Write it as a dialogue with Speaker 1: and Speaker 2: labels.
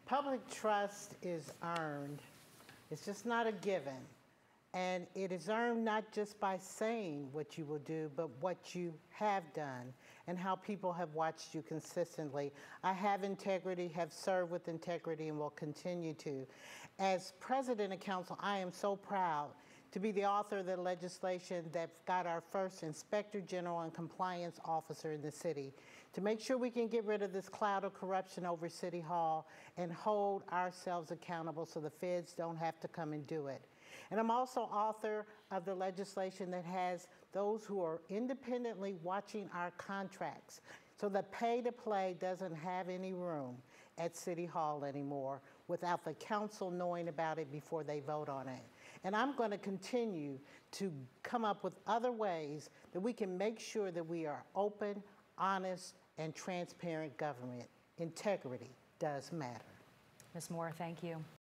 Speaker 1: Public trust is earned. It's just not a given. And it is earned not just by saying what you will do, but what you have done and how people have watched you consistently. I have integrity, have served with integrity, and will continue to. As president of council, I am so proud to be the author of the legislation that got our first Inspector General and Compliance Officer in the city to make sure we can get rid of this cloud of corruption over City Hall and hold ourselves accountable so the feds don't have to come and do it. And I'm also author of the legislation that has those who are independently watching our contracts so that pay to play doesn't have any room at City Hall anymore without the council knowing about it before they vote on it. And I'm going to continue to come up with other ways that we can make sure that we are open, honest, and transparent government. Integrity does matter.
Speaker 2: Ms. Moore, thank you.